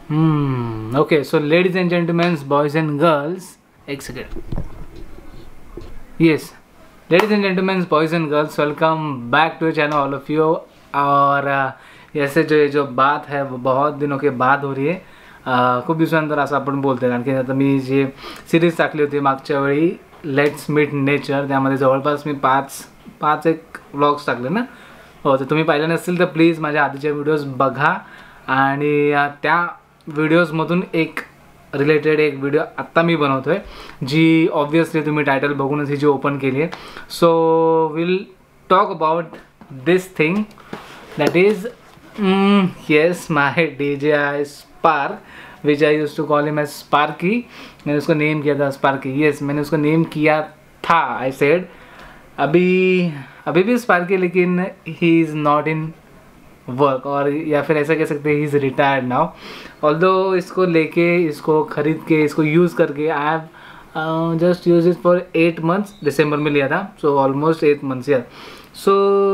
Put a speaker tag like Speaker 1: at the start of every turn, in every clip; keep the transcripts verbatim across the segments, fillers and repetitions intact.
Speaker 1: Hmm. Okay, so ladies and gentlemen, boys and girls, एक second. Yes, ladies and gentlemen, boys and girls, welcome back to the channel all of you. और ऐसे जो जो बात है वो बहुत दिनों के बाद हो रही है. खूप दिवसानंतर असं आपण बोलतोय, कारण की आता मी जे सिरीज टाकली होती मागच्या वेळी लेट्स मीट नेचर, त्यामध्ये जवळपास मी पाच पाच एक व्लॉग्स टाकले ना. हो, तर तुम्ही पाहिले नसतील तर प्लीज माझ्या आधीचे व्हिडिओज बघा. आणि त्या व्हिडिओजमधून एक रिलेटेड एक व्हिडिओ आत्ता मी बनवतोय, जी ऑब्वियसली तुम्ही टायटल बघूनच ही जी ओपन केली आहे. So will talk about this thing that is mm, yes my D J I Spark which I used to call him as Sparky. मैंने उसको नेम किया था Sparky. yes मैंने उसको नेम किया था. I said अभी अभी भी Sparky, लेकिन he is not in work, और या फिर ऐसा कह सकते हैं he is retired now. Although इसको लेके इसको ख़रीद के इसको यूज़ करके I have just use it for eight months. दिसंबर में लिया था, सो ऑलमोस्ट एट मंथ्स यार. सो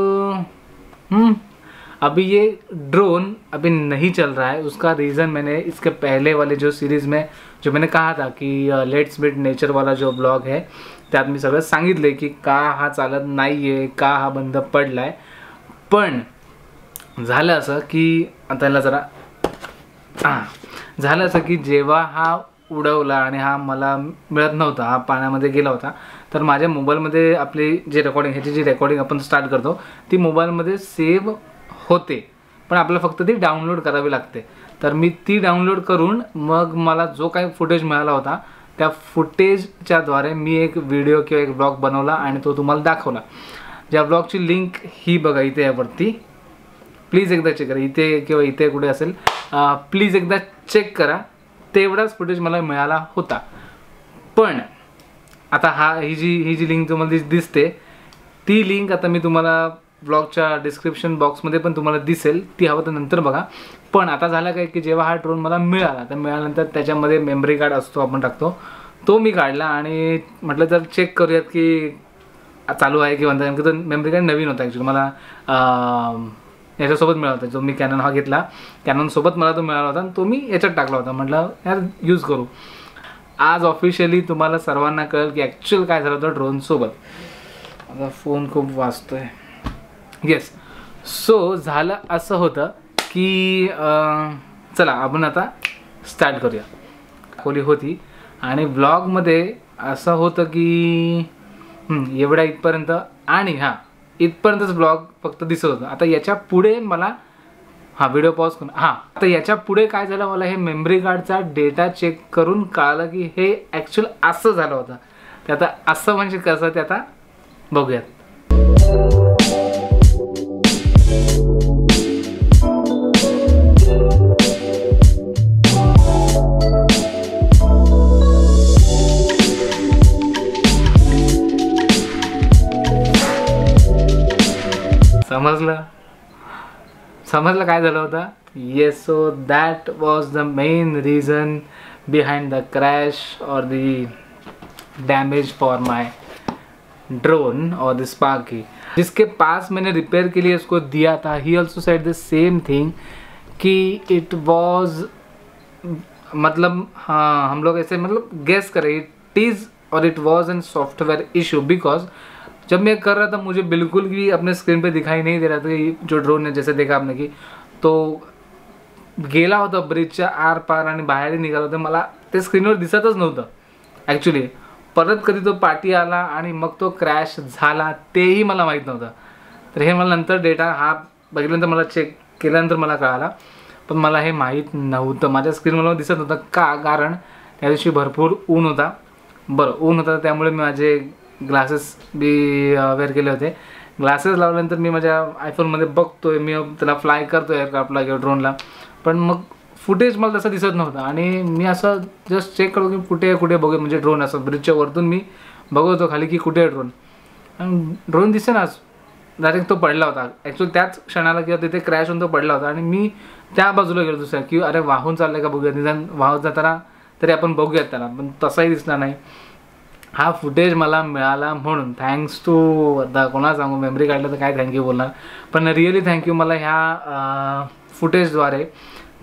Speaker 1: अभी ये ड्रोन अभी नहीं चल रहा है. उसका रीज़न मैंने इसके पहले वाले जो सीरीज़ में जो मैंने कहा था कि लेट्स मीट नेचर वाला जो ब्लॉग आहे त्यात मी सगळं सांगितलं की का हा चालत नाही आहे, का हा बंद पडला आहे. पण झालं असं की आता याला जरा झालं असं की जेव्हा हा उडवला आणि हा मला मिळत नव्हता, हा पाण्यामध्ये गेला होता, तर माझ्या मोबाईलमध्ये आपली जे रेकॉर्डिंग ह्याची जी रेकॉर्डिंग आपण स्टार्ट करतो ती मोबाईलमध्ये सेव्ह होते, पण आपल्याला फक्त ती डाउनलोड करावी लागते. तर मी ती डाउनलोड करून मग मला जो काही फुटेज मिळाला होता त्या फुटेजच्याद्वारे मी एक व्हिडिओ किंवा एक ब्लॉग बनवला आणि तो तुम्हाला दाखवला. ज्या ब्लॉगची लिंक ही बघा इथे यावरती, प्लीज एकदा चेक करा. इथे किंवा इथे कुठे असेल प्लीज एकदा चेक करा. तेवढाच फुटेज मला मिळाला होता. पण आता हा ही जी ही जी लिंक तुम्हाला दिसते ती लिंक आता मी तुम्हाला ब्लॉगच्या डिस्क्रिप्शन बॉक्समध्ये पण तुम्हाला दिसेल, ती हवं तर नंतर बघा. पण आता झालं काय की जेव्हा हा ड्रोन मला मिळाला तर मिळाल्यानंतर त्याच्यामध्ये मेमरी कार्ड असतो आपण टाकतो, तो मी काढला आणि म्हटलं तर चेक करूयात की चालू आहे की म्हणतात. नेमकं तो मेमरी कार्ड नवीन होता ॲक्च्युली, मला याच्यासोबत मिळाला होता. जो मी कॅनन हा घेतला कॅननसोबत मला तो मिळाला होता आणि तो मी याच्यात टाकला होता. म्हटलं यार यूज करू. आज ऑफिशियली तुम्हाला सर्वांना कळेल की ॲक्च्युअल काय झालं होतं ड्रोनसोबत. आता फोन खूप वाजतो आहे. येस, सो झालं असं होतं की चला आपण आता स्टार्ट करूया. खोली होती आणि ब्लॉगमध्ये असं होतं की एवढ्या इथपर्यंत आणि हां इथपर्यंतच ब्लॉग फक्त दिसत होतं. आता याच्या पुढे मला हा व्हिडिओ पॉज करून हां आता याच्या पुढे काय झालं, मला हे मेमरी कार्डचा डेटा चेक करून कळलं की हे ॲक्च्युअल असं झालं होतं. ते आता असं म्हणजे कसं ते आता बघूयात. समजलं समजलं काय झालं होतं. Yes, so that was the main reason behind the crash और the damage for my drone और द स्पार्की, जिसके पास मैंने रिपेयर के लिए उसको दिया था. He also said the same thing कि इट वॉज मतलब हाँ हम लोग ऐसे मतलब गेस करें इट इज़ और it was an software issue. Because जब मैं कर रहा था मुझे बिल्कुल भी अपने स्क्रीन पे दिखाई नहीं दे रहा था कि जो ड्रोन ने जैसे देखा आपने की तो गेला होता ब्रिजच्या आर पार आणि बाहेर निघाला होता. मला ते स्क्रीनवर दिसतच नव्हतं ॲक्च्युली. परत कधी तो पाठी आला आणि मग तो क्रॅश झाला तेही मला माहीत नव्हतं. तर हे मला नंतर डेटा हा बघितल्यानंतर मला चेक केल्यानंतर मला कळाला, पण मला हे माहीत नव्हतं. माझ्या स्क्रीनवर मला दिसत नव्हतं का, कारण त्या दिवशी भरपूर ऊन होता. बरं ऊन होता त्यामुळे मी माझे ग्लासेस बी वेअर केले होते. ग्लासेस लावल्यानंतर मी माझ्या आयफोनमध्ये बघतोय, मी त्याला फ्लाय करतोय एअरक्राफ्टला किंवा ड्रोनला, पण मग फुटेज मला तसं दिसत नव्हतं. आणि मी असं जस्ट चेक करतो की कुठे कुठे बघू, म्हणजे ड्रोन असं ब्रिजच्या वरतून मी बघतो खाली की कुठे आहे ड्रोन, आणि ड्रोन दिसेनाच. डायरेक्ट तो पडला होता ॲक्च्युअली त्याच क्षणाला किंवा तिथे क्रॅश होऊन तो पडला होता. आणि मी त्या बाजूला गेलो दुसऱ्या की अरे वाहून चाललं का बघूयात, निदान वाहून जाताना तरी आपण बघूयात त्याला, पण तसाही दिसला नाही. हा फुटेज मला मिळाला म्हणून थँक्स टू, आता कोणाला सांगू, मेमरी काढलं तर काय थँक्यू बोलणार, पण रिअली थँक्यू मला ह्या फुटेजद्वारे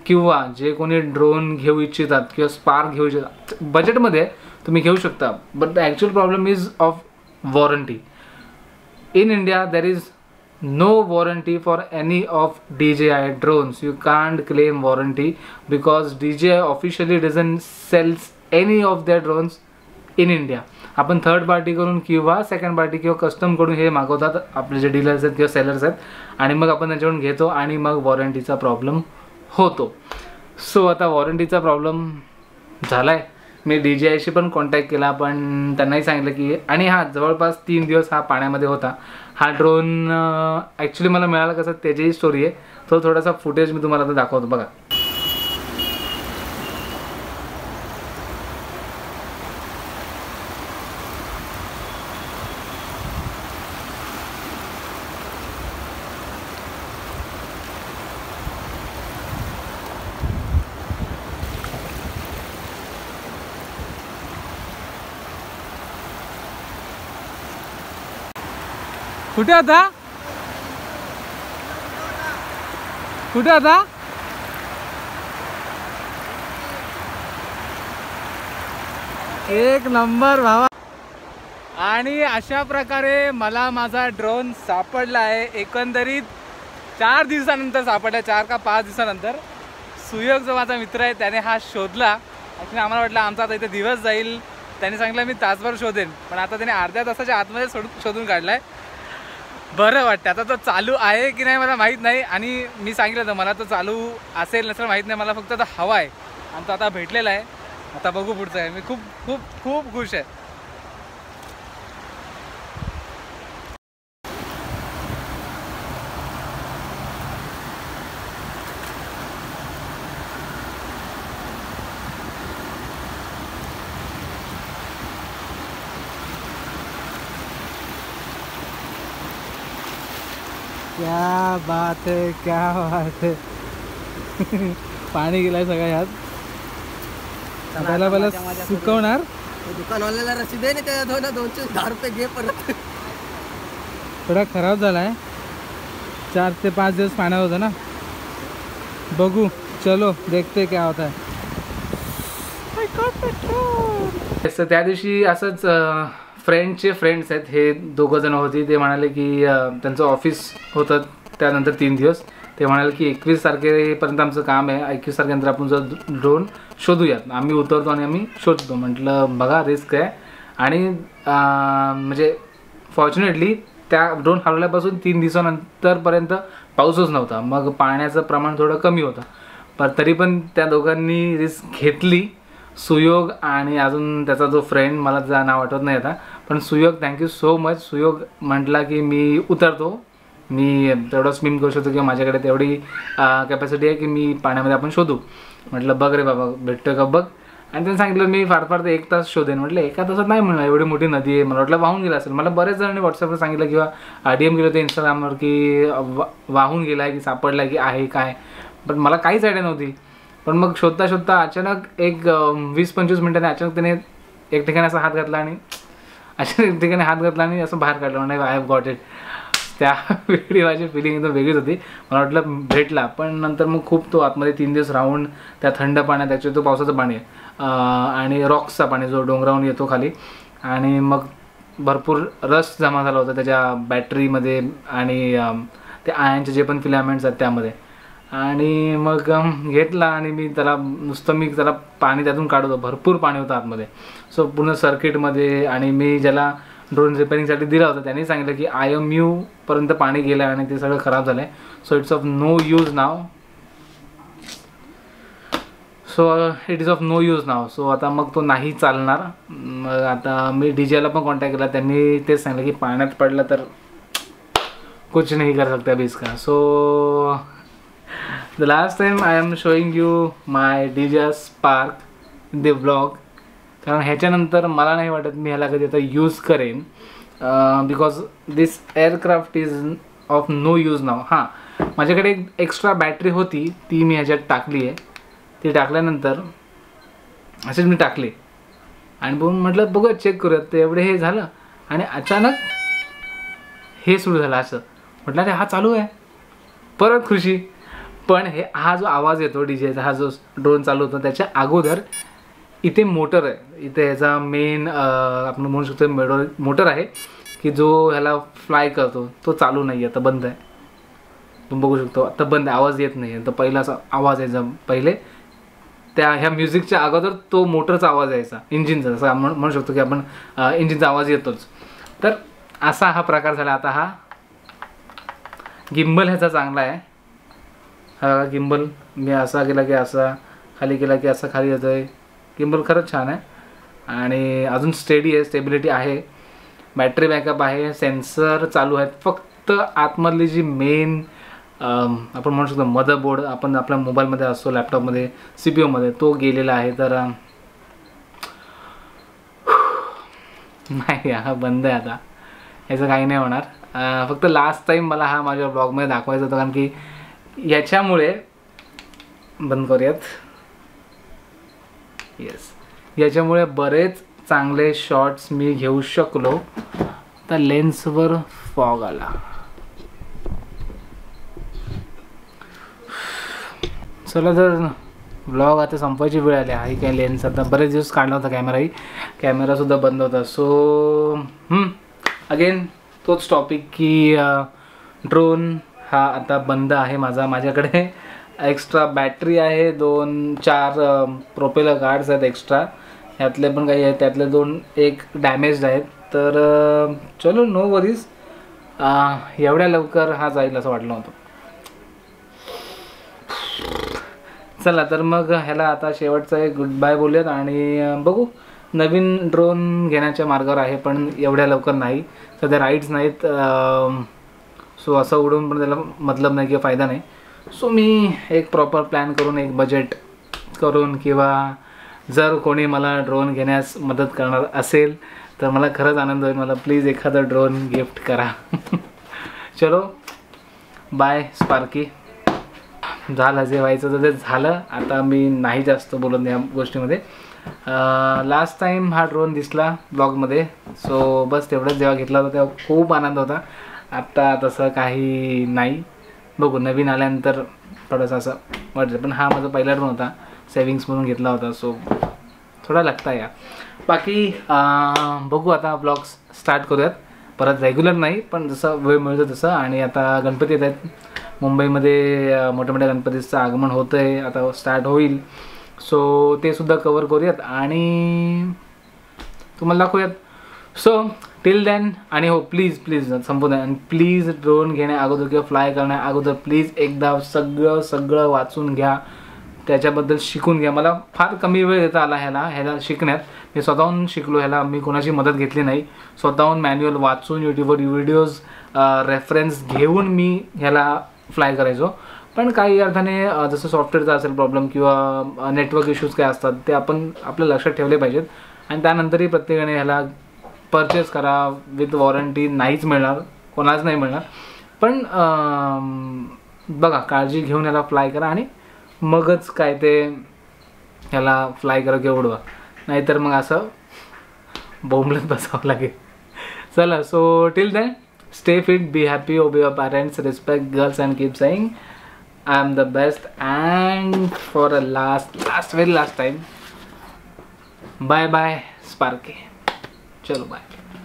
Speaker 1: किंवा जे कोणी ड्रोन घेऊ इच्छितात किंवा स्पार्क घेऊ इच्छितात, बजेटमध्ये तुम्ही घेऊ शकता. But the actual problem is of warranty. In India there is no warranty for any of D J I drones. You can't claim warranty because D J I officially doesn't sells any of their drones in India. आपण third party करून किंवा second party किंवा custom कडून हे मागवतात आपले जे dealers आहेत किंवा सेलर्स आहेत, आणि मग आपण त्यांच्याकडून घेतो आणि मग वॉरंटीचा प्रॉब्लेम होतो. सो आता वॉरंटीचा प्रॉब्लेम झाला आहे. मी डी जे आयशी पण कॉन्टॅक्ट केला, पण त्यांनाही सांगितलं की, आणि हा जवळपास तीन दिवस हा पाण्यामध्ये होता. हा ड्रोन ॲक्च्युली मला मिळाला कसं त्याचीही स्टोरी आहे. तो थोडासा फुटेज मी तुम्हाला आता दाखवतो बघा. कुठे होता कुठे होता एक नंबर भावा. आणि अशा प्रकारे मला माझा ड्रोन सापडला आहे. एकंदरीत चार दिवसानंतर सापडला, चार का पाच दिवसानंतर. सुयोग जो माझा मित्र आहे त्याने हा शोधला. ॲक्च्युली आम्हाला वाटलं आमचा आता इथे दिवस जाईल, त्याने सांगितलं मी तासभर शोधेन, पण आता त्याने अर्ध्या तासाच्या आतमध्ये शोधून शोधून काढला आहे. बरं वाटतं. आता तो चालू आहे की नाही मला माहीत नाही, आणि मी सांगितलं तर मला तो चालू असेल नसेल माहीत नाही, मला फक्त आता हवा आहे आणि तो आता भेटलेला आहे. आता बघू पुढचं आहे. मी खूप खूप खूप खुश आहे. क्या बात है, क्या बात है. पाणी गेलाय सगळं ह्यात. पहिला पहिला सुकवणार.
Speaker 2: दुकानवाल्याला रसीद आहे ना, त्या दोन दोनशे दहा रुपये घे परत.
Speaker 1: थोडा खराब झालाय. चार ते पाच दिवस पाण्यात होता ना. बघू, चलो देखते क्या होता है. त्या दिवशी असंच फ्रेंडचे फ्रेंड्स आहेत, हे दोघं जण होती. ते म्हणाले की त्यांचं ऑफिस होतं त्यानंतर तीन दिवस. ते म्हणाले की एकवीस तारखेपर्यंत आमचं काम आहे, एकवीस तारखेनंतर आपण जो ड्रोन शोधूयात. आम्ही उतरतो आणि आम्ही शोधतो. म्हटलं बघा रिस्क आहे. आणि म्हणजे फॉर्च्युनेटली त्या ड्रोन हरवल्यापासून तीन दिवसानंतरपर्यंत पाऊसच नव्हता. मग पाण्याचं प्रमाण थोडं कमी होतं, पण तरी पण त्या दोघांनी रिस्क घेतली. सुयोग आणि अजून त्याचा जो फ्रेंड, मला त्याचं नाव आठवत नाही आता, पण Suyog thank you so much. Suyog म्हटला की मी उतरतो, मी तेवढं स्विम करू शकतो किंवा माझ्याकडे तेवढी कॅपॅसिटी आहे की मी पाण्यामध्ये आपण शोधू. म्हटलं बघ रे बाबा भेटतो का बघ. आणि त्यांनी सांगितलं मी फार फार ते एक तास शोधेन. म्हटलं एका तासात नाही म्हणलं, एवढी मोठी नदी आहे. मला वाटलं वाहून गेला असेल. मला बरेच जणांनी व्हॉट्सअपवर सांगितलं किंवा डी एम केलं होतं इंस्टाग्रामवर की वाहून गेला आहे की सापडला की आहे काय, पण मला काहीच आयडिया नव्हती. पण मग शोधता शोधता अचानक एक वीस पंचवीस मिनिटांनी अचानक त्याने एक ठिकाणी असा हात घातला आणि अशा एक ठिकाणी हात घातला आणि असं बाहेर काढलं. म्हणजे आय हॅव गॉट इट. त्या वेळी माझी फिलिंग एकदम वेगळीच होती. मला वाटलं भेटला, पण नंतर मग खूप तो आतमध्ये तीन दिवस राहून त्या थंड पाण्यात, त्याच्यात तो पावसाचं पाणी आहे आणि रॉक्सचा पाणी जो डोंगरावरून येतो खाली, आणि मग भरपूर रस जमा झाला होता त्याच्या बॅटरीमध्ये आणि ते आयनचे जे पण फिलामेंट्स आहेत त्यामध्ये. आणि मग घेतला आणि मी त्याला नुसतं मी त्याला पाणी त्यातून काढत होतो. भरपूर पाणी होतं आतमध्ये. सो पूर्ण सर्किटमध्ये. आणि मी ज्याला ड्रोन रिपेअरिंगसाठी दिला होता त्यांनी सांगितलं की आय एम यूपर्यंत पाणी गेलं आणि ते सगळं खराब झालं आहे. So it's of no use now. So it is of no use now. So आता मग तो नाही चालणार. मग आता मी डी जे आयला पण कॉन्टॅक्ट केला. त्यांनी तेच सांगितलं की पाण्यात पडलं तर कुछ नहीं कर सकता अभी इसका. So the last time I am showing you my D J I Spark in the vlog, कारण ह्याच्यानंतर मला नाही वाटत मी ह्याला कधी आता यूज करेन, because this aircraft is of no use now. हां, माझ्याकडे एक एक्स्ट्रा बॅटरी होती, ती मी ह्याच्यात टाकली आहे. ती टाकल्यानंतर असेच मी टाकले आणि बघून म्हटलं बघूया चेक करूयात. ते एवढे हे झालं आणि अचानक हे सुरू झालं. असं म्हटलं अरे हा चालू आहे. परत खुशी. पण हे हा जो आवाज येतो डीजेचा, हा जो ड्रोन चालू होतो त्याच्या अगोदर इथे मोटर आहे, इथे ह्याचा मेन आपण म्हणू शकतो मेडो मोटर आहे की जो ह्याला फ्लाय करतो, तो चालू नाही आहे, आता बंद आहे. तुम्ही बघू शकतो आता बंद आहे, आवाज येत नाही आहे. तर पहिला असा आवाज यायचा पहिले त्या ह्या म्युझिकच्या अगोदर तो मोटरचा आवाज यायचा, इंजिनचा, जसं आपण म्हणू शकतो की आपण इंजिनचा आवाज येतोच. तर असा हा प्रकार झाला. आता हा गिम्बल ह्याचा चांगला आहे. हा गिम्बल मी असा केला की असा, खाली केला की असा खाली येतो आहे. गिम्बल खरंच छान आहे आणि अजून स्टेडी आहे, स्टेबिलिटी आहे, बॅटरी बॅकअप आहे, सेन्सर चालू आहेत. फक्त आतमधली जी मेन आपण म्हणू शकतो मदरबोर्ड आपण आपल्या मोबाईलमध्ये असतो, लॅपटॉपमध्ये, सी पी यूमध्ये, तो गेलेला आहे. तर नाही हा बंद आहे आता, याचं काही नाही होणार. फक्त लास्ट टाईम मला हा माझ्या ब्लॉगमध्ये दाखवायचा होता, कारण की याच्यामुळे बंद करूयात. येस, याच्यामुळे बरेच चांगले शॉट्स मी घेऊ शकलो. तर लेन्सवर फॉग आला. चला तर ब्लॉग आता संपवायची वेळ आली आहे. काही लेन्स आता बरेच दिवस काढला होता कॅमेराही, कॅमेरासुद्धा बंद होता. सो अगेन तोच टॉपिक की ड्रोन हा आता बंद आहे माझा. माझ्याकडे एक्स्ट्रा बॅटरी आहे, दोन चार प्रोपेलर गार्ड्स आहेत एक्स्ट्रा, ह्यातले पण काही आहेत, त्यातले दोन एक डॅमेज्ड आहेत. तर चलो नो वरीज, एवढ्या लवकर हा जाईल असं वाटलं होतं. चला तर मग ह्याला आता शेवटचा एक गुड बाय बोलूयात आणि बघू. नवीन ड्रोन घेण्याच्या मार्गावर आहे, पण एवढ्या लवकर नाही, सध्या राईड्स नाहीत. सो असं उडून पण त्याला मतलब नाही किंवा फायदा नाही. सो मी एक प्रॉपर प्लॅन करून, एक बजेट करून, किंवा जर कोणी मला ड्रोन घेण्यास मदत करणार असेल तर मला खरंच आनंद होईल. मला प्लीज एखादा ड्रोन गिफ्ट करा. चलो बाय स्पार्की. झालं जे व्हायचं तर ते झालं. आता मी नाही जास्त बोलत या गोष्टीमध्ये. लास्ट टाईम हा ड्रोन दिसला ब्लॉगमध्ये, सो बस तेवढंच. जेव्हा घेतला होता तेव्हा खूप आनंद होता. आत्ता तसं काही नाही. बघू नवीन आल्यानंतर थोडंसं असं वाटतं. पण हा माझा पहिला ड्रोन होता, सेविंग्स म्हणून घेतला होता, सो थोडा लागता या. बाकी बघू आता ब्लॉग्स स्टार्ट करूयात परत. रेग्युलर नाही पण जसं वेळ मिळतो तसं. आणि आता गणपती येत आहेत मुंबईमध्ये, मोठ्या मोठ्या गणपतीचं आगमन होतं आहे, आता स्टार्ट होईल. सो ते सुद्धा कवर करूयात आणि तुम्हाला दाखवूयात. सो टिल दॅन, आणि हो प्लीज प्लीज संपूर्ण, आणि प्लीज ड्रोन घेण्या अगोदर किंवा फ्लाय करण्या अगोदर प्लीज एकदा सगळं सगळं वाचून घ्या, त्याच्याबद्दल शिकून घ्या. मला फार कमी वेळ देता आला ह्याला ह्याला शिकण्यात. मी स्वतःहून शिकलो ह्याला, मी कोणाची मदत घेतली नाही. स्वतःहून मॅन्युअल वाचून, यूट्यूबवर व्हिडिओज रेफरन्स घेऊन मी ह्याला फ्लाय करायचो. पण काही अर्थाने जसं सॉफ्टवेअरचा असेल प्रॉब्लेम किंवा नेटवर्क इश्यूज काय असतात ते आपण आपल्या लक्षात ठेवले पाहिजेत. आणि त्यानंतरही प्रत्येकाने ह्याला परचेस करा. विथ वॉरंटी नाहीच मिळणार, कोणाच नाही मिळणार. पण बघा काळजी घेऊन ह्याला फ्लाय करा आणि मगच काय ते ह्याला फ्लाय करा किंवा उडवा, नाहीतर मग असं बोंबलत बसावं लागेल. चला, so till then stay fit, be happy, obey your parents, respect girls and keep saying I am the best. And for a last last very last time, bye bye Sparky. Chalo bye.